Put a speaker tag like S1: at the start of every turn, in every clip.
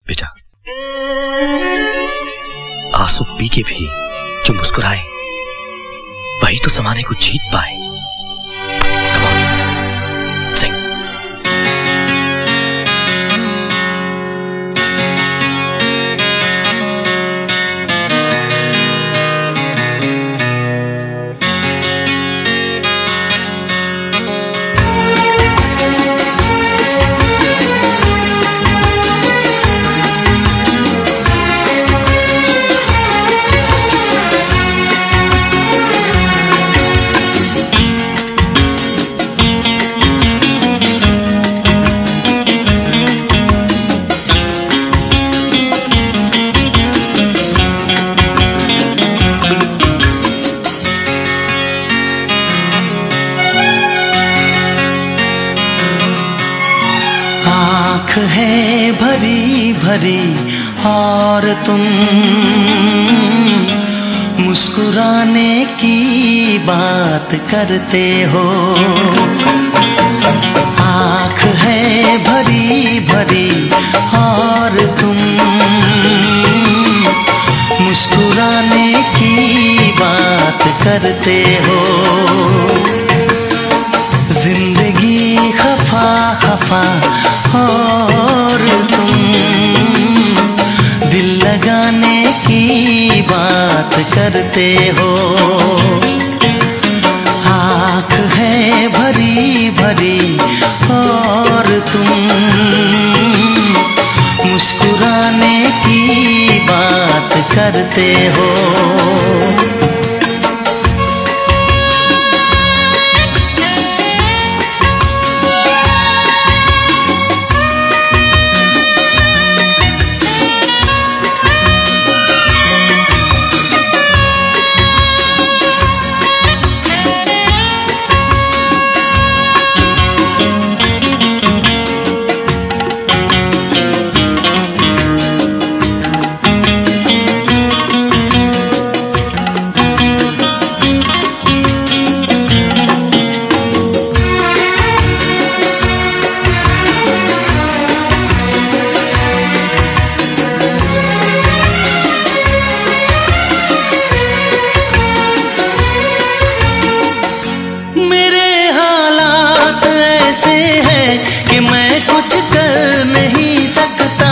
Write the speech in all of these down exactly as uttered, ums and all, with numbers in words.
S1: बेटा, आंसू पी के भी जो मुस्कुराए वही तो जमाने को जीत पाए। Come on, sing.
S2: है भरी भरी और तुम मुस्कुराने की बात करते हो। आँख है भरी भरी और तुम मुस्कुराने की बात करते हो। जिंदगी खफा खफा और तुम दिल लगाने की बात करते हो। आँख है भरी भरी और तुम मुस्कुराने की बात करते हो। ऐसे है कि मैं कुछ कर नहीं सकता।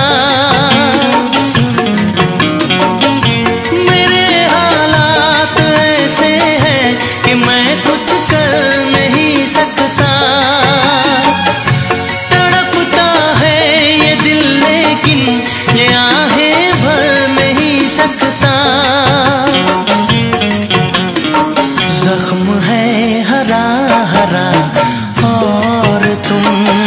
S2: मेरे हालात ऐसे हैं कि मैं कुछ कर नहीं सकता। तड़पता है ये दिल लेकिन ये आहें भर नहीं सकता। जख्म है हरा हरा और तुम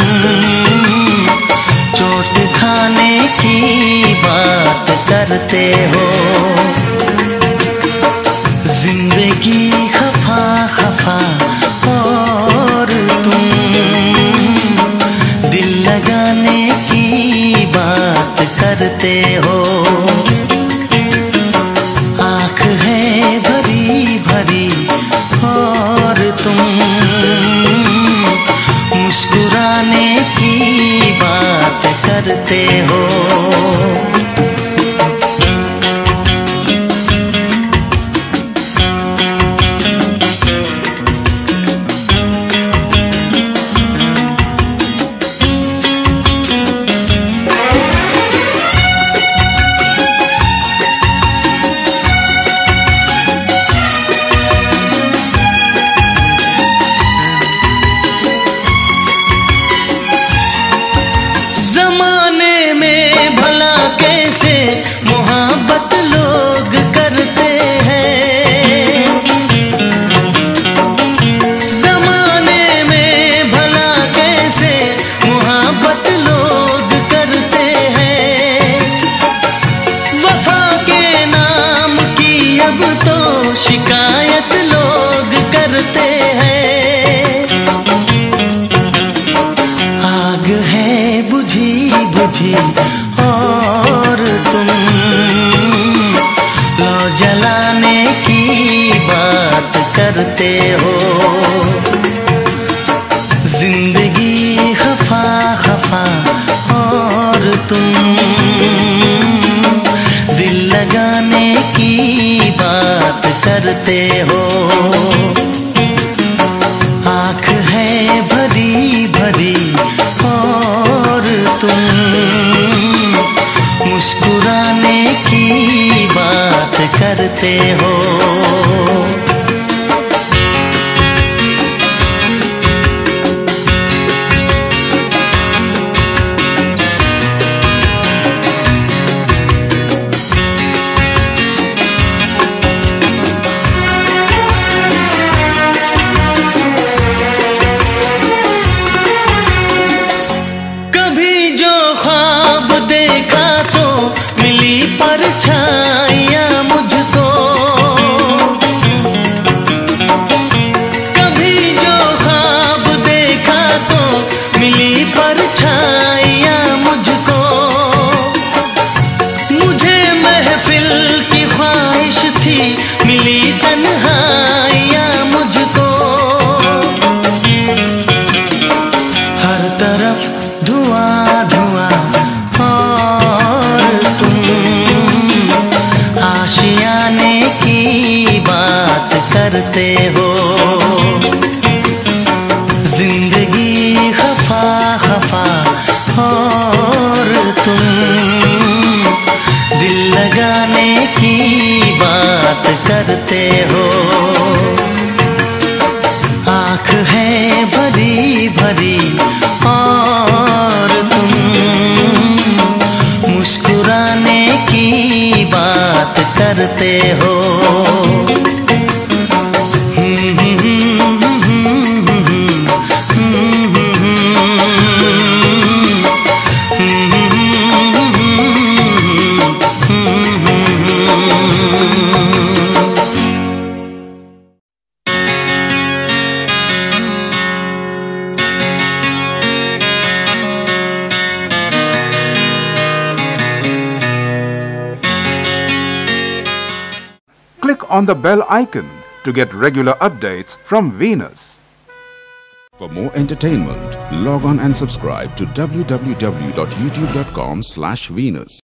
S2: चोट खाने की बात करते हो। जिंदगी खफा खफा और तुम दिल लगाने की बात करते हो। आँख है भरी भरी और तुम मुस्कुराने की बात करते हो। जमाने में भला कैसे मोहब्बत लोग करते हैं। जमाने में भला कैसे मोहब्बत लोग करते हैं। वफा के नाम की अब तो शिकायत लोग करते हैं। आग है बुझी बुझी और तुम लो जलाने की बात करते हो। जिंदगी खफा खफा और तुम करते हो। आँख है भरी भरी और तुम मुस्कुराने की बात करते हो। परछाइयाँ मुझको कभी जो ख्वाब देखा तो मिली परछाइयाँ मुझको। मुझे महफिल की ख्वाहिश थी मिली तन्हाइयाँ मुझको। हर तरफ धुआं धुआं आशियाने की बात करते हो। जिंदगी खफा खफा और तुम दिल लगाने की बात करते हो। आँख है भरी भरी और तुम मुस्कुराने की बात करते हो।
S3: Click on the bell icon to get regular updates from Venus.
S4: For more entertainment, log on and subscribe to w w w dot youtube dot com slash Venus.